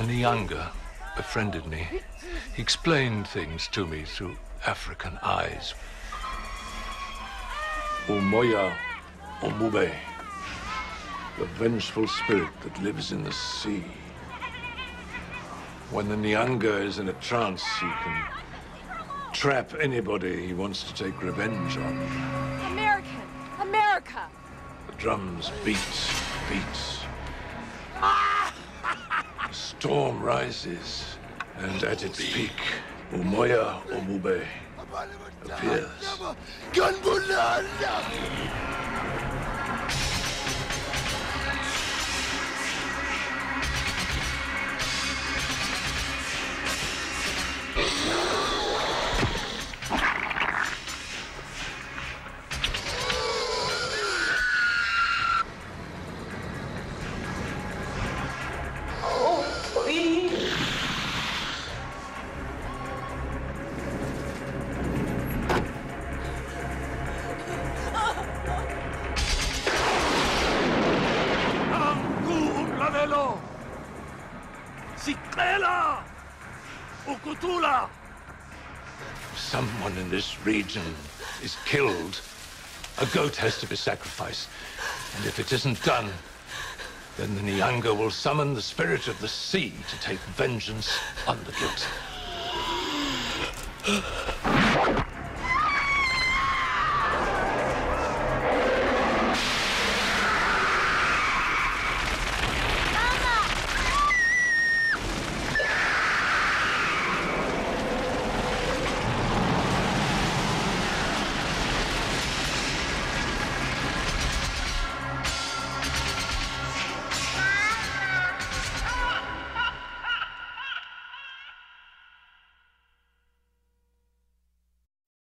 A Nyanga befriended me. He explained things to me through African eyes. Umoya Omube, the vengeful spirit that lives in the sea. When the Nyanga is in a trance, he can trap anybody he wants to take revenge on. American! America! The drums beat. The storm rises, and at its peak, Umoya Omube appears. If someone in this region is killed, a goat has to be sacrificed. And if it isn't done, then the Nyanga will summon the spirit of the sea to take vengeance on the guilty.